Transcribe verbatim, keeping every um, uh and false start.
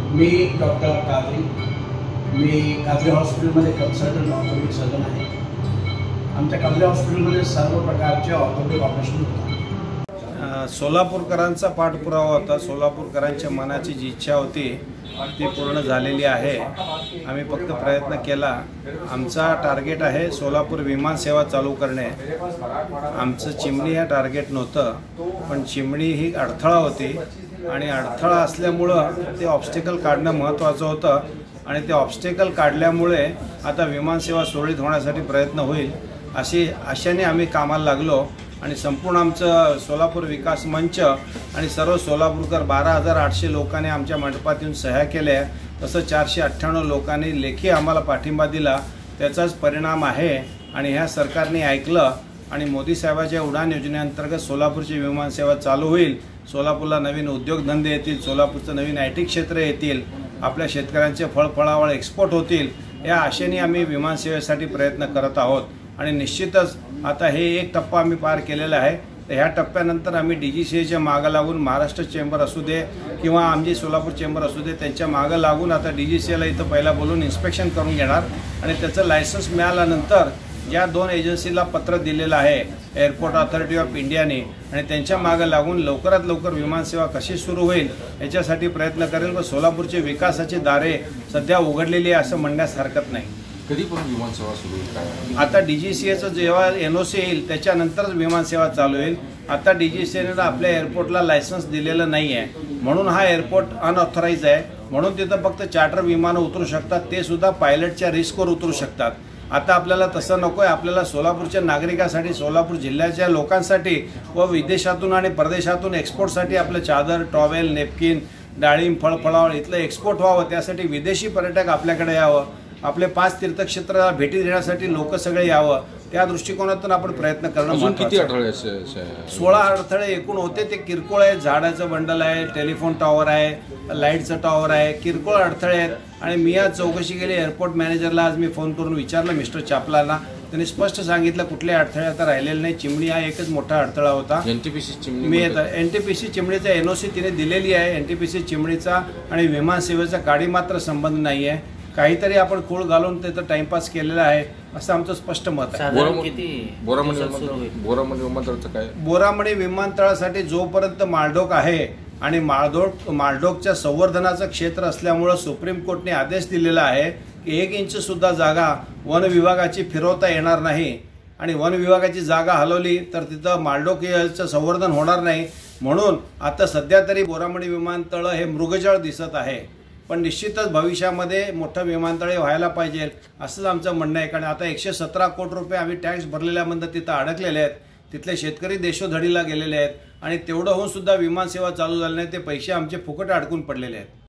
मी doctor Qadri, मी कादरी हॉस्पिटलमध्ये consultant orthopaedic surgeon आहे। आमच्या कादरी हॉस्पिटलमध्ये सर्व प्रकारचे ऑर्थोपेडिक ऑपरेशन होतात। सोलापूरकरांचा पाठपुरावा होता। सोलापूरकरांच्या मनाची जी इच्छा होती ती पूर्ण झालेली आहे। आम्ही फक्त प्रयत्न केला। आमचा टार्गेट आहे सोलापूर विमान सेवा चालू करणे। आमचं चिमणी हे टार्गेट नव्हतं, पण चिमणी ही अडथळा होती आणि अडथळा असल्यामुळं ते ऑब्स्टेकल काढणं महत्त्वाचं होतं आणि ते ऑब्स्टेकल काढल्यामुळे आता विमानसेवा सुरळीत होण्यासाठी प्रयत्न होईल अशी आशेने आम्ही कामाला लागलो आणि संपूर्ण आमचं सोलापूर विकास मंच आणि सर्व सोलापूरकर बारा हजार आठशे लोकांनी आमच्या मंडपात येऊन सह्या केल्या। तसं चारशे अठ्ठ्याण्णव लोकांनी लेखी आम्हाला पाठिंबा दिला। त्याचाच परिणाम आहे आणि ह्या सरकारने ऐकलं आणि मोदी साहेबांच्या उडान योजनेअंतर्गत सोलापूरची विमानसेवा चालू होईल। सोलापूरला नवीन उद्योगधंदे येतील, सोलापूरचं नवीन आय टी क्षेत्र येतील, आपल्या शेतकऱ्यांचे फळफळावळ एक्सपोर्ट होतील या आशेने आम्ही विमानसेवेसाठी प्रयत्न करत आहोत। आणि निश्चितच आता हे एक टप्पा आम्ही पार केलेला आहे। तर ह्या टप्प्यानंतर आम्ही डी जी सी एच्या मागं लागून महाराष्ट्र चेंबर असू दे किंवा आमची सोलापूर चेंबर असू दे त्यांच्या मागं लागून आता डी जी सी एला इथं पहिला बोलून इन्स्पेक्शन करून घेणार आणि त्याचं लायसन्स मिळाल्यानंतर या दोन एजन्सीला पत्र दिलेलं आहे एअरपोर्ट अथॉरिटी ऑफ इंडियाने आणि त्यांच्या मागं लागून लवकरात लवकर विमानसेवा कशी सुरू होईल याच्यासाठी प्रयत्न करेल। व सोलापूरचे विकासाचे दारे सध्या उघडलेली आहे असं म्हणण्यास हरकत नाही। कधीपर्यंत विमानसेवा सुरू होईल? आता डी जी सी एचं जेव्हा एन ओ सी येईल त्याच्यानंतरच विमानसेवा चालू होईल। आता डी जी सी एनं आपल्या एअरपोर्टला लायसन्स दिलेलं नाही आहे, म्हणून हा एअरपोर्ट अनऑथराईज आहे, म्हणून तिथं फक्त चार्टर विमानं उतरू शकतात, ते सुद्धा पायलटच्या रिस्कवर उतरू शकतात। आता आपल्याला तसं नको आहे। आपल्याला सोलापूरच्या नागरिकांसाठी, सोलापूर जिल्ह्याच्या लोकांसाठी व विदेशातून आणि परदेशातून एक्सपोर्टसाठी आपलं चादर, टॉवेल, नेपकिन, डाळिंब, फळफळावळ इथलं एक्सपोर्ट व्हावं, त्यासाठी विदेशी पर्यटक आपल्याकडे यावं, आपले पाच तीर्थक्षेत्राला भेटी देण्यासाठी लोक सगळे यावं, त्या दृष्टिकोनातून आपण प्रयत्न करणं महत्त्वाचं आहे। सोळा अडथळे एकूण होते, ते किरकोळ आहेत। झाडाचं बंडल आहे, टेलिफोन टॉवर आहे, लाईटचं टॉवर आहे, किरकोळ अडथळे आहेत। आणि मी आज चौकशी केली एअरपोर्ट मॅनेजरला, आज मी फोन करून विचारलं मिस्टर चापलाला, त्यांनी स्पष्ट सांगितलं कुठले अडथळे आता राहिलेले नाही। चिमणी हा एकच मोठा अडथळा होता। एनटीपीसी चिमणी मी आता एनटीपीसी चिमणीचा एन ओ सी तिने दिलेली आहे। एनटीपीसी चिमणीचा आणि विमानसेवेचा काडी मात्र संबंध नाही आहे। काहीतरी आपण खूळ घालून त्याचा टाइमपास केलेला आहे असं आमचं स्पष्ट मत आहे। बोरामणी विमानतळाचं काय? बोरामणी विमानतळासाठी जोपर्यंत माळढोक आहे आणि माळढोक माळढोकच्या संवर्धनाचं क्षेत्र असल्यामुळं सुप्रीम कोर्टने आदेश दिलेला आहे की एक इंच सुद्धा जागा वन विभागाची फिरवता येणार नाही आणि वन विभागाची जागा हलवली तर तिथं माळढोकचं संवर्धन होणार नाही। म्हणून आता सध्या तरी बोरामणी विमानतळ हे मृगजळ दिसत आहे, पण निश्चितच भविष्यामध्ये मोठं विमानतळे व्हायला पाहिजे असंच आमचं म्हणणं आहे। कारण आता एकशे सतरा कोटी रुपये आम्ही टॅक्स भरलेल्यामध्ये तिथं अडकलेले आहेत, तिथले शेतकरी देशोधडीला गेलेले आहेत आणि तेवढं होऊन सुद्धा विमानसेवा चालू झाली नाही, ते पैसे आमचे फुकट अडकून पडलेले आहेत।